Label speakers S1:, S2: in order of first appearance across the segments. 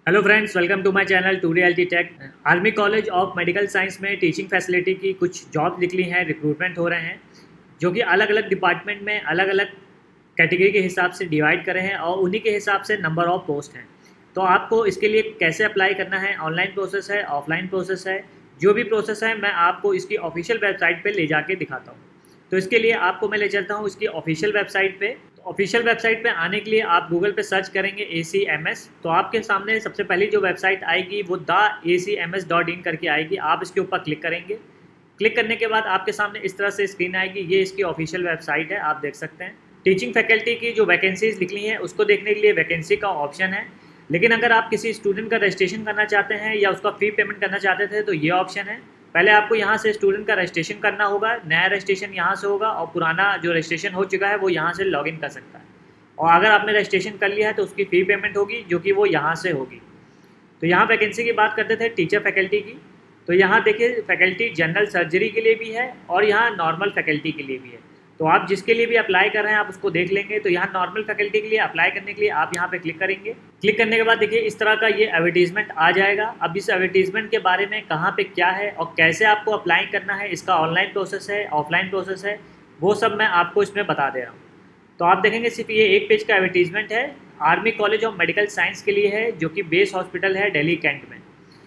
S1: Hello friends, welcome to my channel to reality tech. Army college of medical science में teaching facility की कुछ job निकली हैं, recruitment हो रहे हैं, जो कि अलग अलग डिपार्टमेंट में अलग अलग कैटेगरी के हिसाब से डिवाइड करे हैं और उन्हीं के हिसाब से नंबर ऑफ पोस्ट हैं। तो आपको इसके लिए कैसे अप्लाई करना है, ऑनलाइन प्रोसेस है, ऑफलाइन प्रोसेस है, जो भी प्रोसेस है मैं आपको इसकी ऑफिशियल वेबसाइट पर ले जाके दिखाता हूँ। तो इसके लिए आपको मैं ले चलता हूँ इसकी ऑफिशियल वेबसाइट पे। तो ऑफिशियल वेबसाइट पे आने के लिए आप गूगल पे सर्च करेंगे ACMS, तो आपके सामने सबसे पहली जो वेबसाइट आएगी वो theacms.in करके आएगी। आप इसके ऊपर क्लिक करेंगे। क्लिक करने के बाद आपके सामने इस तरह से स्क्रीन आएगी। ये इसकी ऑफिशियल वेबसाइट है, आप देख सकते हैं। टीचिंग फैकल्टी की जो वैकेंसीज निकली हैं उसको देखने के लिए वैकेंसी का ऑप्शन है, लेकिन अगर आप किसी स्टूडेंट का रजिस्ट्रेशन करना चाहते हैं या उसका फ़ी पेमेंट करना चाहते थे तो ये ऑप्शन है। पहले आपको यहाँ से स्टूडेंट का रजिस्ट्रेशन करना होगा, नया रजिस्ट्रेशन यहाँ से होगा और पुराना जो रजिस्ट्रेशन हो चुका है वो यहाँ से लॉगिन कर सकता है। और अगर आपने रजिस्ट्रेशन कर लिया है तो उसकी फ़ी पेमेंट होगी, जो कि वो यहाँ से होगी। तो यहाँ वैकेंसी की बात करते थे टीचर फैकल्टी की। तो यहाँ देखिए फैकल्टी जनरल सर्जरी के लिए भी है और यहाँ नॉर्मल फैकल्टी के लिए भी है। तो आप जिसके लिए भी अप्लाई कर रहे हैं आप उसको देख लेंगे। तो यहाँ नॉर्मल फैकल्टी के लिए अप्लाई करने के लिए आप यहाँ पे क्लिक करेंगे। क्लिक करने के बाद देखिए इस तरह का ये एडवर्टीजमेंट आ जाएगा। अब इस एडवर्टीजमेंट के बारे में कहाँ पे क्या है और कैसे आपको अप्लाई करना है, इसका ऑनलाइन प्रोसेस है, ऑफलाइन प्रोसेस है, वो सब मैं आपको इसमें बता दे रहा हूँ। तो आप देखेंगे सिर्फ ये एक पेज का एडवर्टीजमेंट है, army college of medical science के लिए है, जो कि बेस हॉस्पिटल है दिल्ली कैंट में।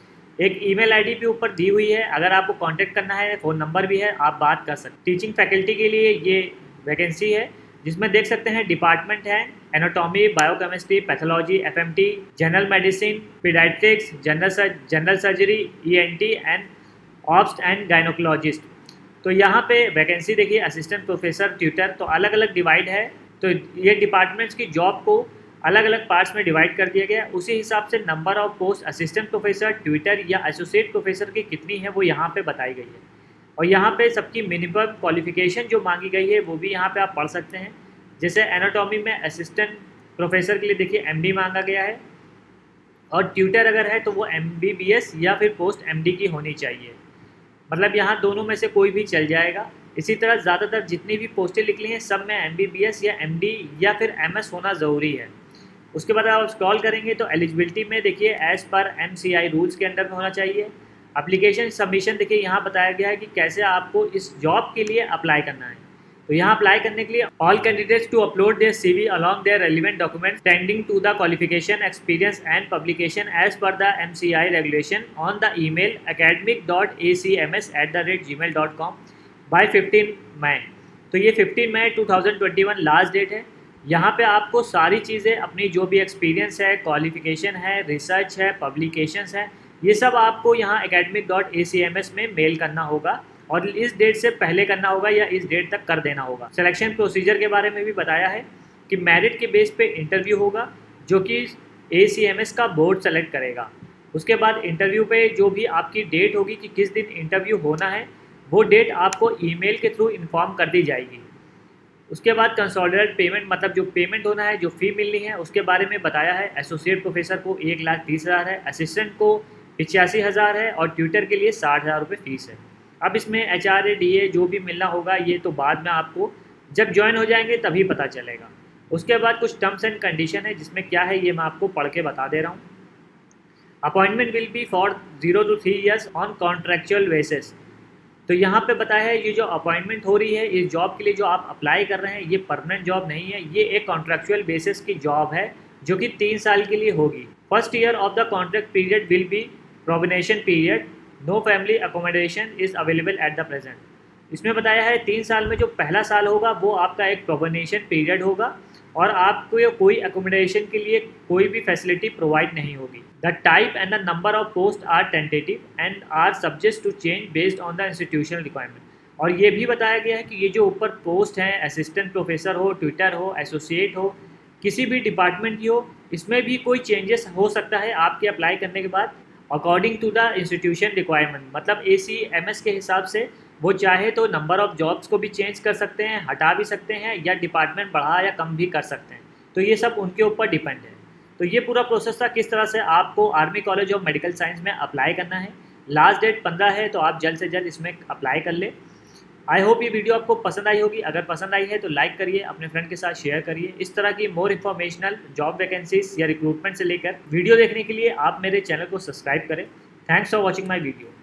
S1: एक ईमेल आईडी भी ऊपर दी हुई है, अगर आपको कांटेक्ट करना है, फ़ोन नंबर भी है, आप बात कर सकते हैं। टीचिंग फैकल्टी के लिए ये वैकेंसी है, जिसमें देख सकते हैं डिपार्टमेंट है anatomy, biochemistry, pathology, FMT, general medicine, paediatrics, general surgery, ENT and obst and gynaecologist. तो यहाँ पे वैकेंसी देखिए असिस्टेंट प्रोफेसर, ट्यूटर, तो अलग अलग डिवाइड है। तो ये डिपार्टमेंट्स की जॉब को अलग अलग पार्ट्स में डिवाइड कर दिया गया है। उसी हिसाब से number of post assistant professor, tutor या एसोसिएट प्रोफेसर की कितनी है वो यहाँ पे बताई गई है। और यहाँ पे सबकी मिनिमम क्वालिफिकेशन जो मांगी गई है वो भी यहाँ पे आप पढ़ सकते हैं। जैसे एनाटॉमी में असिस्टेंट प्रोफेसर के लिए देखिए MD मांगा गया है, और ट्यूटर अगर है तो वो MBBS या फिर पोस्ट MD की होनी चाहिए। मतलब यहाँ दोनों में से कोई भी चल जाएगा। इसी तरह ज़्यादातर जितनी भी पोस्टें निकली हैं सब में MBBS या MD या फिर MS होना ज़रूरी है। उसके बाद आप स्क्रॉल करेंगे तो एलिजिबिलिटी में देखिए एज़ पर MCI रूल्स के अंडर में होना चाहिए। एप्लीकेशन सबमिशन देखिए यहाँ बताया गया है कि कैसे आपको इस जॉब के लिए अप्लाई करना है। तो यहाँ अप्लाई करने के लिए all candidates to upload their CV along their relevant documents tending to the qualification, experience and publication as per the MCI regulation on the email academic.acms@gmail.com by 15 May. तो ये 15 मई 2021 लास्ट डेट है। यहाँ पे आपको सारी चीज़ें अपनी जो भी एक्सपीरियंस है, क्वालिफिकेशन है, रिसर्च है, पब्लिकेशंस है, ये सब आपको यहाँ academic.acms में मेल करना होगा और इस डेट से पहले करना होगा या इस डेट तक कर देना होगा। सिलेक्शन प्रोसीजर के बारे में भी बताया है कि मेरिट के बेस पे इंटरव्यू होगा, जो कि ACMS का बोर्ड सेलेक्ट करेगा। उसके बाद इंटरव्यू पे जो भी आपकी डेट होगी कि किस दिन इंटरव्यू होना है, वो डेट आपको ईमेल के थ्रू इन्फॉर्म कर दी जाएगी। उसके बाद कंसोलिडेटेड पेमेंट, मतलब जो पेमेंट होना है, जो फ़ी मिलनी है, उसके बारे में बताया है। एसोसिएट प्रोफेसर को 1,30,000 है, असिस्टेंट को 85,000 है और ट्यूटर के लिए 60,000 रुपये फ़ीस है। अब इसमें HRA DA जो भी मिलना होगा ये तो बाद में आपको जब ज्वाइन हो जाएंगे तभी पता चलेगा। उसके बाद कुछ टर्म्स एंड कंडीशन है, जिसमें क्या है ये मैं आपको पढ़ के बता दे रहा हूँ। Appointment will be for 0 to 3 years on contractual basis. तो यहाँ पे बताया है ये जो अपॉइंटमेंट हो रही है इस जॉब के लिए जो आप अप्लाई कर रहे हैं, ये परमानेंट जॉब नहीं है, ये एक कॉन्ट्रेक्चुअल बेसिस की जॉब है जो कि 3 साल के लिए होगी। First year of the contract period will be probation period, no family accommodation is available at the present. इसमें बताया है 3 साल में जो पहला साल होगा वो आपका एक प्रोबेशन पीरियड होगा और आपको ये कोई अकोमोडेशन के लिए कोई भी फैसिलिटी प्रोवाइड नहीं होगी। The type and the number of post are tentative and are subject to change based on the institutional requirement. और ये भी बताया गया है कि ये जो ऊपर पोस्ट हैं, असिस्टेंट प्रोफेसर हो, ट्यूटर हो, एसोसिएट हो, किसी भी डिपार्टमेंट की हो, इसमें भी कोई चेंजेस हो सकता है आपके अप्लाई करने के बाद according to the institution requirement. मतलब ACMS के हिसाब से वो चाहे तो नंबर ऑफ़ जॉब्स को भी चेंज कर सकते हैं, हटा भी सकते हैं या डिपार्टमेंट बढ़ा या कम भी कर सकते हैं। तो ये सब उनके ऊपर डिपेंड है। तो ये पूरा प्रोसेस था किस तरह से आपको army college of medical science में अप्लाई करना है। लास्ट डेट 15 है, तो आप जल्द से जल्द इसमें अप्लाई कर ले। आई होप ये वीडियो आपको पसंद आई होगी। अगर पसंद आई है तो लाइक करिए, अपने फ्रेंड के साथ शेयर करिए। इस तरह की मोर इन्फॉर्मेशनल जॉब वैकेंसीज या रिक्रूटमेंट से लेकर वीडियो देखने के लिए आप मेरे चैनल को सब्सक्राइब करें। Thanks for watching my video.